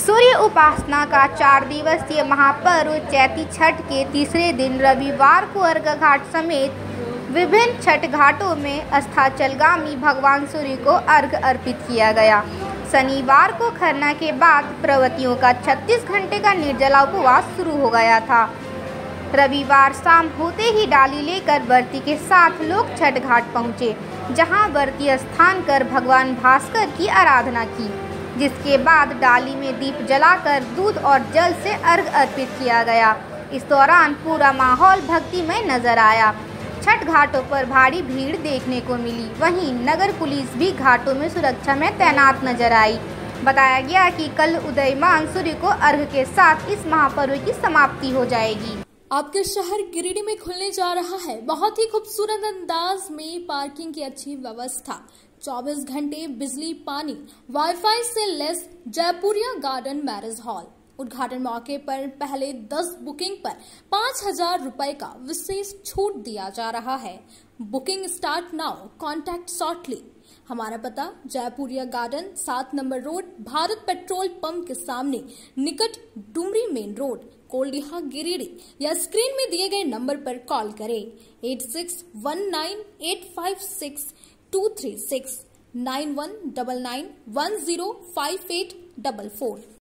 सूर्य उपासना का 4 दिवसीय महापर्व चैती छठ के तीसरे दिन रविवार को अर्घ घाट समेत विभिन्न छठ घाटों में अस्ताचलगामी भगवान सूर्य को अर्घ अर्पित किया गया। शनिवार को खरना के बाद प्रवतियों का 36 घंटे का निर्जला उपवास शुरू हो गया था। रविवार शाम होते ही डाली लेकर व्रती के साथ लोग छठ घाट पहुंचे, जहां व्रती स्नान कर भगवान भास्कर की आराधना की, जिसके बाद डाली में दीप जलाकर दूध और जल से अर्घ अर्पित किया गया। इस दौरान पूरा माहौल भक्तिमय नजर आया। छठ घाटों पर भारी भीड़ देखने को मिली। वहीं नगर पुलिस भी घाटों में सुरक्षा में तैनात नजर आई। बताया गया कि कल उदयमान सूर्य को अर्घ के साथ इस महापर्व की समाप्ति हो जाएगी। आपके शहर गिरिडीह में खुलने जा रहा है बहुत ही खूबसूरत अंदाज में पार्किंग की अच्छी व्यवस्था, 24 घंटे बिजली पानी, वाईफाई से लेस जयपुरिया गार्डन मैरिज हॉल। उद्घाटन मौके पर पहले 10 बुकिंग पर 5,000 रुपए का विशेष छूट दिया जा रहा है। Booking start now, contact shortly. हमारा पता Jaipuria garden, 7 number road, Bharat petrol pump के सामने, निकट डुमरी मेन रोड, कोल्डिहा, गिरिडीह। या स्क्रीन में दिए गए नंबर पर कॉल करें 8619856236 9199105844।